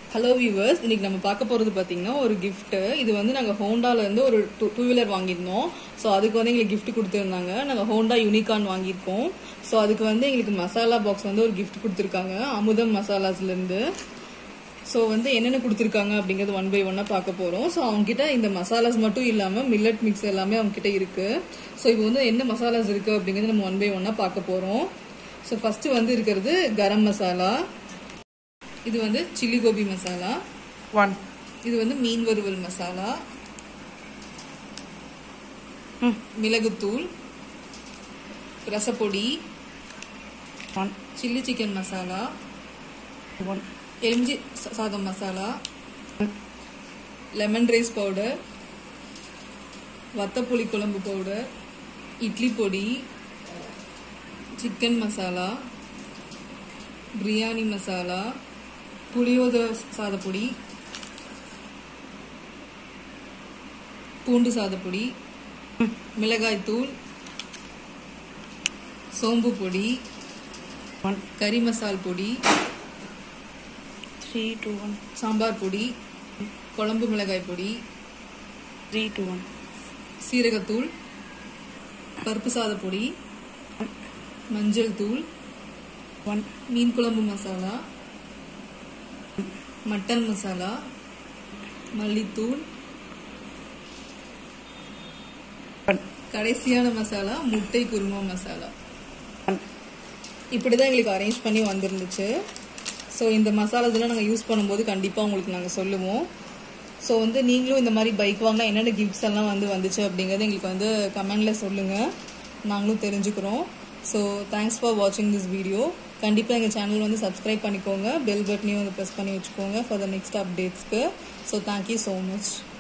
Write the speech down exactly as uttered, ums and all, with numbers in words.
Hello viewers, இன்னைக்கு நம்ம பார்க்க போறது பாத்தீங்கன்னா ஒரு gift. இது வந்து நாங்க ஹோண்டால இருந்து ஒரு டூ வீலர் வாங்கியிருந்தோம். ஸோ அதுக்கு வந்து எங்களுக்கு gift கொடுத்துருந்தாங்க. நாங்க ஹோண்டா யூனிகார்ன் வாங்கியிருக்கோம். ஸோ அதுக்கு வந்து எங்களுக்கு மசாலா பாக்ஸ் வந்து ஒரு gift கொடுத்துருக்காங்க அமுதம் மசாலாஸ்ல இருந்து. ஸோ வந்து என்னென்ன கொடுத்துருக்காங்க அப்படிங்கிறது ஒன் பை ஒன்னா பார்க்க போறோம். ஸோ அவங்க கிட்ட இந்த மசாலாஸ் மட்டும் இல்லாம மில்லட் மிக்ஸ் எல்லாமே அவங்க கிட்ட இருக்கு. ஸோ இப்போ வந்து என்ன மசாலாஸ் இருக்கு அப்படிங்கறது நம்ம ஒன் பை ஒன்னா பார்க்க போறோம். ஸோ ஃபர்ஸ்ட் வந்து இருக்கிறது கரம் மசாலா. இது வந்து சில்லி கோபி மசாலா ஒன். இது வந்து மீன் வறுவல் மசாலா, மிளகுத்தூள், ரசப்பொடி, one. Chilli chicken masala, one. எலுமிச்சி சாதம் மசாலா, லெமன் ரைஸ் பவுடர், வத்தப்புளி குழம்பு பவுடர், இட்லி பொடி, சிக்கன் மசாலா, பிரியாணி மசாலா, புளியோதரை சாதப்பொடி, பூண்டு சாதப்பொடி, மிளகாய் தூள், சோம்பு பொடி, கறி மசால் பொடி, த்ரீ டூ ஒன். சாம்பார் பொடி, குழம்பு மிளகாய் பொடி, த்ரீ டூ ஒன். சீரகத்தூள், பருப்பு சாதப்பொடி, மஞ்சள் தூள், ஒன். மீன் குழம்பு மசாலா, மட்டன் மசாலா, மல்லித்தூள், கடைசியான மசாலா முட்டை குருமா மசாலா. இப்படிதான் எங்களுக்கு அரேஞ்ச் பண்ணி வந்திருந்துச்சு. ஸோ இந்த மசாலாஸ் எல்லாம் நாங்கள் யூஸ் பண்ணும்போது கண்டிப்பாக உங்களுக்கு நாங்கள் சொல்லுவோம். ஸோ வந்து நீங்களும் இந்த மாதிரி பைக் வாங்கினா என்னென்ன கிஃப்ட்ஸ் எல்லாம் வந்து வந்துச்சு அப்படிங்கறது எங்களுக்கு வந்து கமெண்ட்ல சொல்லுங்க, நாங்களும் தெரிஞ்சுக்கிறோம். ஸோ தேங்க்ஸ் ஃபார் வாட்சிங் திஸ் வீடியோ. கண்டிப்பாக எங்கள் சேனல் வந்து சப்ஸ்கிரைப் பண்ணிக்கோங்க, பெல் பட்டனையும் வந்து ப்ரெஸ் பண்ணி வச்சுக்கோங்க ஃபார் த நெக்ஸ்ட் அப்டேட்ஸ்க்கு. So thank you so much.